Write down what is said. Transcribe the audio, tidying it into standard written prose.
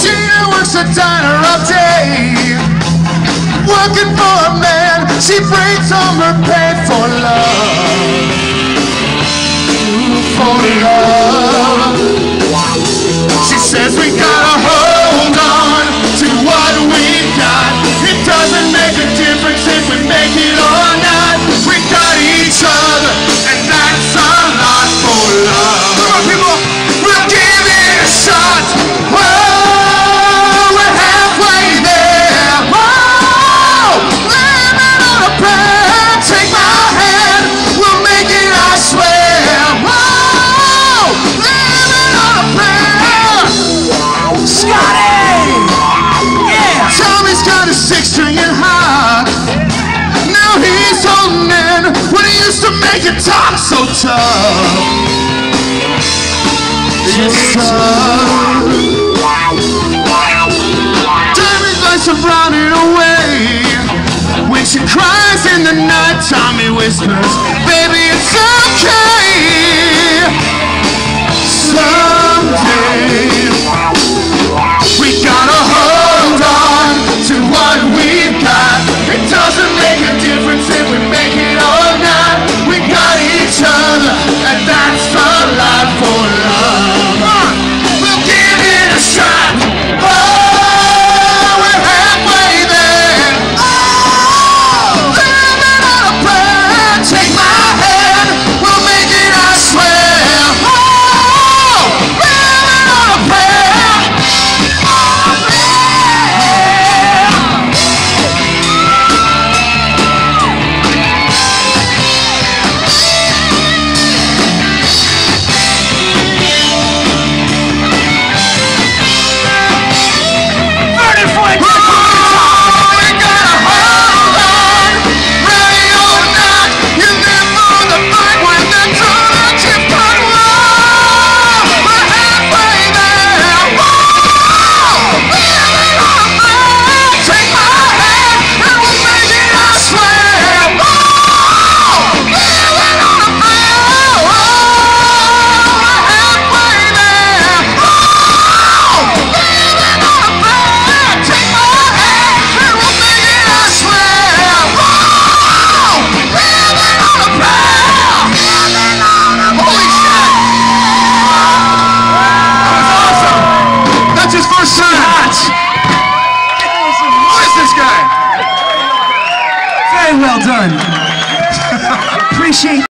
She works a diner all day, working for a man. She brings home her pay for love, for love. She says we gotta hold on to what we got. It doesn't make a difference if we make it or not. We got each other, and that's a lot for love. Come on, people, we'll give it a shot. Whoa, we're halfway there. Whoa, living on a prayer. Take my hand, we'll make it, I swear. Whoa, living on a prayer. Scotty! Yeah! Tommy's got a 6-string heart. Now he's holding in when he used to make it talk so tough. It's tough. Tommy's lights are running away. When she cries in the night, Tommy whispers, baby, it's okay. Someday we gotta hold on to what we've got. It doesn't make a difference if we make it or not. We got each other, and that's a lot for love. We'll give it a shot. Oh, we're halfway there. Oh, living on a prayer. Take my hand, we'll make it, I swear. Oh, living on a prayer. Very well done. Appreciate